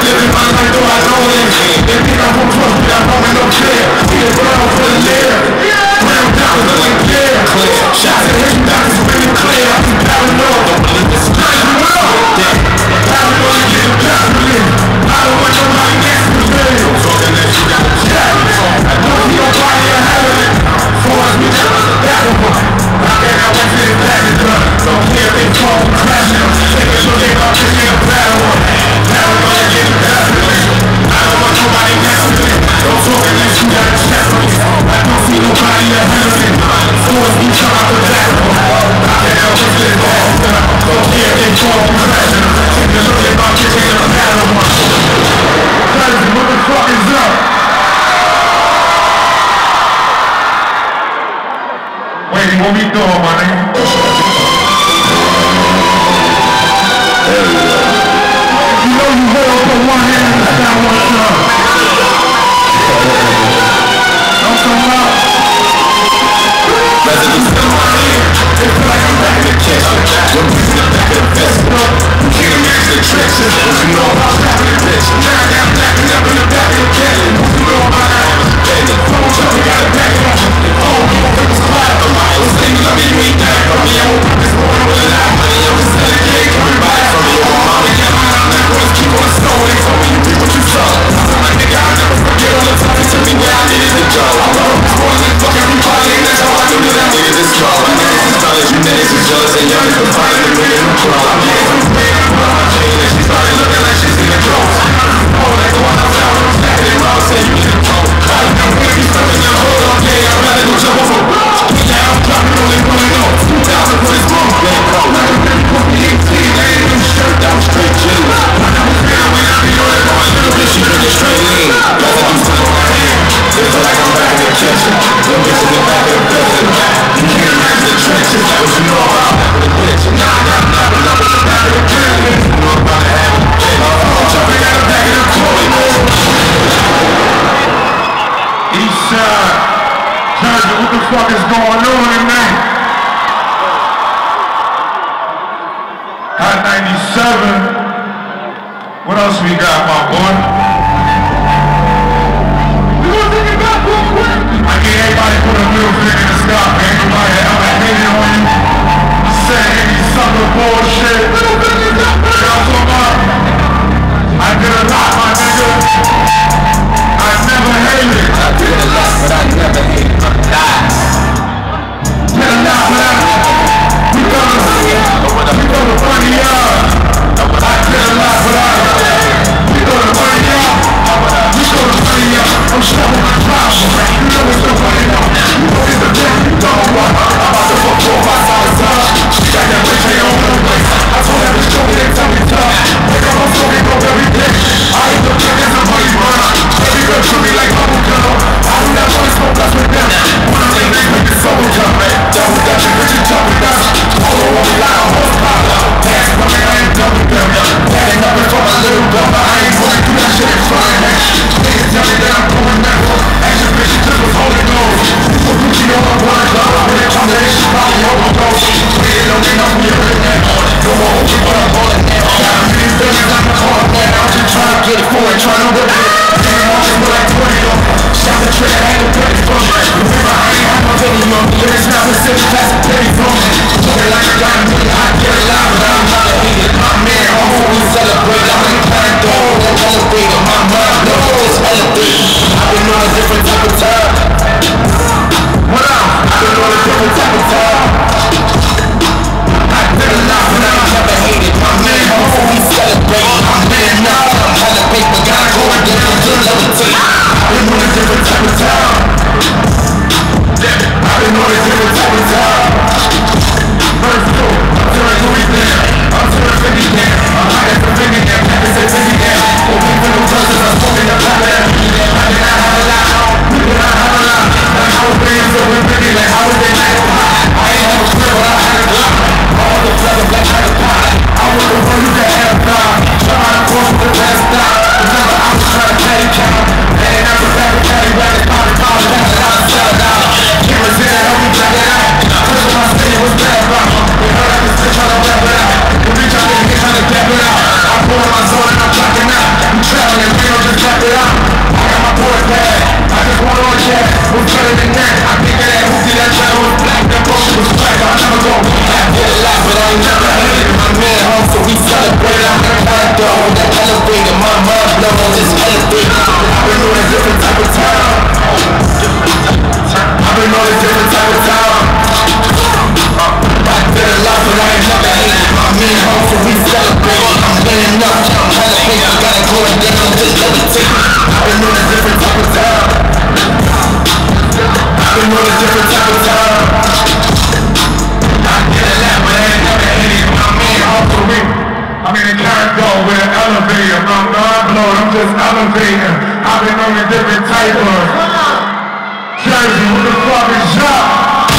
living my life though I know it. They think I'm from close, but I'm home and no care. Be a brown for the lair. Brown down look like clear. Shots at him, that is really clear. I'm paranoid. Don't believe this is nice, you know. Paranoid, get a paranoid. I don't want nobody next to me. Talking that you got a chat. I don't see nobody ahead of it. For us, we never the battle one. I went to the back of the don't care if they fall from crashing. Take a look at our kicking a battle one. Paranoid, get a paranoid. I don't want nobody next to me. Don't talk unless you got a chat for me. I don't see nobody ahead of it. For us, we come out the battle one. I can't help but get back. Don't care if they fall from crashing. Take a look at our kicking a battle one. Cause what the fuck is up? Wait, what we doing, my nigga? You know you hold up with one hand and stand one shot. Don't come out. Residents in my ear. They feel like I'm back in the kitchen. We're in the back of the festival. You can't imagine the tricks. What you know about rapping the bitch? Now I got blacking up in the back of the kitchen. What you know about rapping the bitch? Phone truck, we got a back of the oh, people think it's quiet. Those things I mean, you ain't that from me. I won't put this morning with a lot of money. I'm just selling cake. Everybody from me. I'm on the camera. I'm not going to keep on the snow. They told me you did what you saw. I'm like, nigga, I'll never forget all the time you took me where I needed to go. I wrote up this morning and fuck everybody. And that's how I knew that I needed this call. My niggas is dollars, you niggas is jealous. And young niggas finding the million who crawl. I'm getting some pain. I put on my chain and she started looking like she's in the clothes. Oh, like the one I found when I'm stacking it raw. Say you need a phone. I don't know when you stuck in your hold all day. I'd rather go jump off a I'm dropping only one and all 2,000 for this bomb. Like a baby put me 18, they ain't no shirt, that was straight chill. When I was down, when I be on it, boy, a little bit, she drinking straight lean. Rather do something on my hand. They feel like I'm back in the kitchen. Little bitch in the back of the building. You can't imagine the trenches, that was you know about having the bitch. Nah, I got nothing up in the back of the building. You know about having the bitch. Jumping out the back of the toilet. Eastside. Jersey, what the fuck is going on tonight? Hot 97. What else we got, my boy? We gonna take it back real quick. I need everybody put a middle finger in the sky, man. Everybody ever hated on you. Saying any sucker bullshit. Middle fingers up, man. You know what I'm talking about? I did a lot, my nigga. I never hated. I did a lot, but I never hated. I'm dying. Did a lot, but we gonna funny y'all. I did a lot, but we gonna funny y'all. We gonna funny y'all. I'm showing my problem. You know it's no funny y'all. You know it's the thing you don't want. I'm about to fuck all my sides. She got that bitch ain't on no way. I told her to show me that tell me tough. They got my smoking dope every day. I ain't no chicken, somebody run. Every girl treat me like bubble gum. I do not want to smoke that's with them. When I'm late, they make it so jump. Double dutch, bitch, you jumping down. All over me like a horsepower. Dance for me, I ain't double them. Daddy nothing for my little brother. I ain't going through that shit in front of me. Niggas tell me that I'm going never. Action bitch, you just was holding those. So Gucci on my one dollar. When it comes to this, she probably overdose. Waiting on me, nothing you're in there. No more open, but I'm holding there. Got me these buildings, I'm a car man. I'm just trying to get it for it, trying to whip it. Damn, I'm just like 20 on me. Shot the trick, I ain't no penny from me. Remember, I ain't have no penny on me. But it's not Pacific, that's a penny from me. Talking like a diamond, I get a lot, but I'm not a hater. My man, I'm always celebrate. I'm in kind dog, I'm elevated. My mind, no, it's elevated. I've been on a different type of time. What up? I've been on a different type of time. I did a lot, but I never hated. My man, I'm always celebrating. I'm man, now I'm hella paper, gotta go and get it. neighborhood. Jersey, what the fuck is up?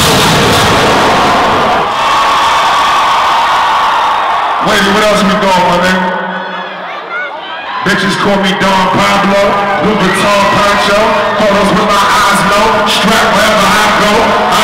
Wait, what else we doing, my nigga? Bitches call me Don Pablo, Louis Vuitton Pancho, photos with my eyes low, strapped wherever I go. I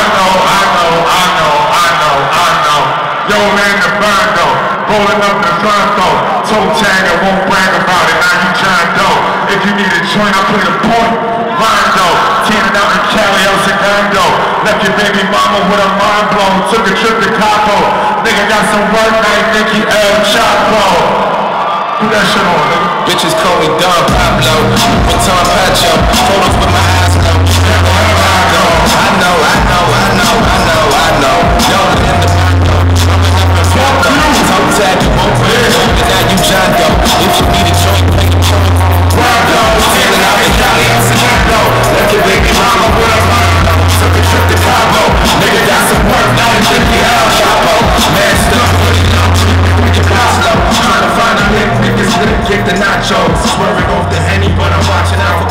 know. Yo, man, the bando, rolling up the Bronco, toe tag and won't brag about it, now you John Doe. If you need a joint, I put in a point, Rondo, tanning out in Cali, El Segundo, left your baby mama with a mind blown, took a trip to Cabo, nigga got some work, night, Nicky El Chapo. Put that shit on, nigga. Bitches call me Don Pablo, Vuitton Pancho, photos with my eyes low. I know. Y'all in the bando, rolling up in Bronco, toe tag and won't brag, now you John Doe. If you need a joint, make a joint. Rondo, tanning out in Cali, El Segundo, left your baby mama with a mind blown, took a trip to Cabo, nigga got some work, now it's Nicky El Chapo. Man, still putting up, with your Coslo, trying to find a lick, niggas get the nachos, swerving off the Henny, but I'm watching out.